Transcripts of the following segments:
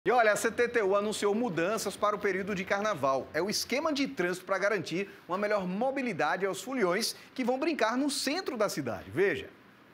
E olha, a CTTU anunciou mudanças para o período de carnaval. É o esquema de trânsito para garantir uma melhor mobilidade aos foliões que vão brincar no centro da cidade. Veja.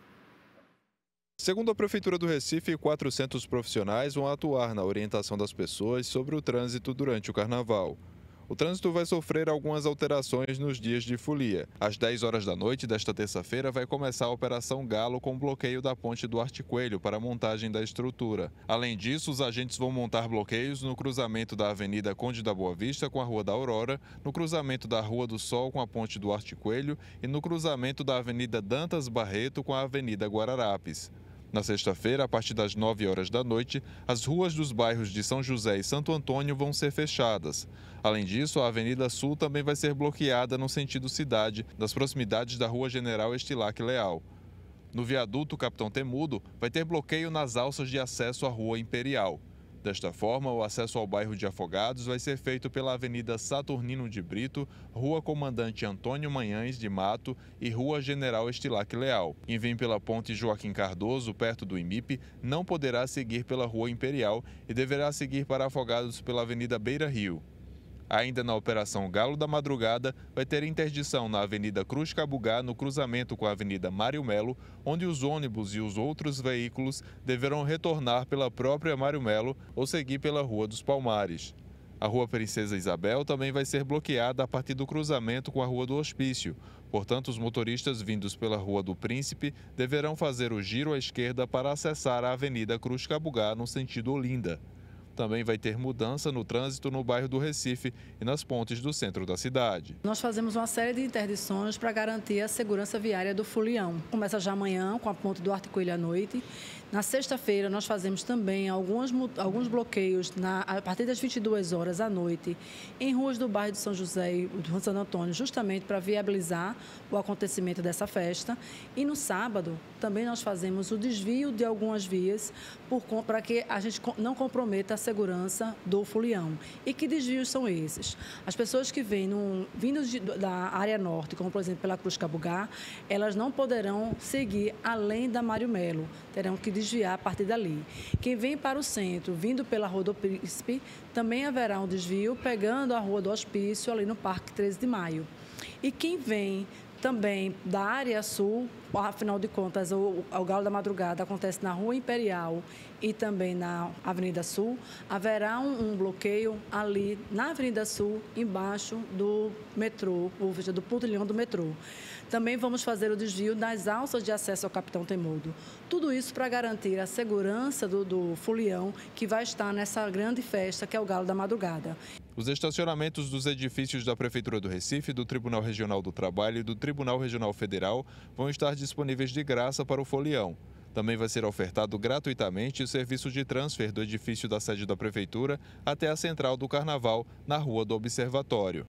Segundo a Prefeitura do Recife, 400 profissionais vão atuar na orientação das pessoas sobre o trânsito durante o carnaval. O trânsito vai sofrer algumas alterações nos dias de folia. Às 10 horas da noite desta terça-feira vai começar a Operação Galo com bloqueio da ponte Duarte Coelho para a montagem da estrutura. Além disso, os agentes vão montar bloqueios no cruzamento da Avenida Conde da Boa Vista com a Rua da Aurora, no cruzamento da Rua do Sol com a ponte Duarte Coelho e no cruzamento da Avenida Dantas Barreto com a Avenida Guararapes. Na sexta-feira, a partir das 9 horas da noite, as ruas dos bairros de São José e Santo Antônio vão ser fechadas. Além disso, a Avenida Sul também vai ser bloqueada no sentido cidade, nas proximidades da Rua General Estilac Leal. No viaduto Capitão Temudo, vai ter bloqueio nas alças de acesso à Rua Imperial. Desta forma, o acesso ao bairro de Afogados vai ser feito pela Avenida Saturnino de Brito, Rua Comandante Antônio Manhães de Mato e Rua General Estilac Leal. Quem vem pela Ponte Joaquim Cardoso, perto do IMIP, não poderá seguir pela Rua Imperial e deverá seguir para Afogados pela Avenida Beira Rio. Ainda na Operação Galo da Madrugada, vai ter interdição na Avenida Cruz Cabugá, no cruzamento com a Avenida Mário Melo, onde os ônibus e os outros veículos deverão retornar pela própria Mário Melo ou seguir pela Rua dos Palmares. A Rua Princesa Isabel também vai ser bloqueada a partir do cruzamento com a Rua do Hospício. Portanto, os motoristas vindos pela Rua do Príncipe deverão fazer o giro à esquerda para acessar a Avenida Cruz Cabugá, no sentido Olinda. Também vai ter mudança no trânsito no bairro do Recife e nas pontes do centro da cidade. Nós fazemos uma série de interdições para garantir a segurança viária do folião. Começa já amanhã com a ponte Duarte Coelho à noite. Na sexta-feira, nós fazemos também alguns bloqueios a partir das 22 horas à noite em ruas do bairro de São José e do Santo Antônio, justamente para viabilizar o acontecimento dessa festa. E no sábado, também nós fazemos o desvio de algumas vias para que a gente não comprometa a segurança do folião. E que desvios são esses? As pessoas que vêm vindo da área norte, como por exemplo pela Cruz Cabugá, elas não poderão seguir além da Mário Melo, terão que desviar a partir dali. Quem vem para o centro, vindo pela Rua do Príncipe, também haverá um desvio pegando a Rua do Hospício, ali no Parque 13 de Maio. E quem vem também da área sul, afinal de contas, o Galo da Madrugada acontece na Rua Imperial e também na Avenida Sul, haverá um bloqueio ali na Avenida Sul, embaixo do metrô, ou seja, do pontilhão do metrô. Também vamos fazer o desvio das alças de acesso ao Capitão Temudo. Tudo isso para garantir a segurança do folião que vai estar nessa grande festa que é o Galo da Madrugada. Os estacionamentos dos edifícios da Prefeitura do Recife, do Tribunal Regional do Trabalho e do Tribunal Regional Federal vão estar disponíveis de graça para o folião. Também vai ser ofertado gratuitamente o serviço de transfer do edifício da sede da Prefeitura até a Central do Carnaval, na Rua do Observatório.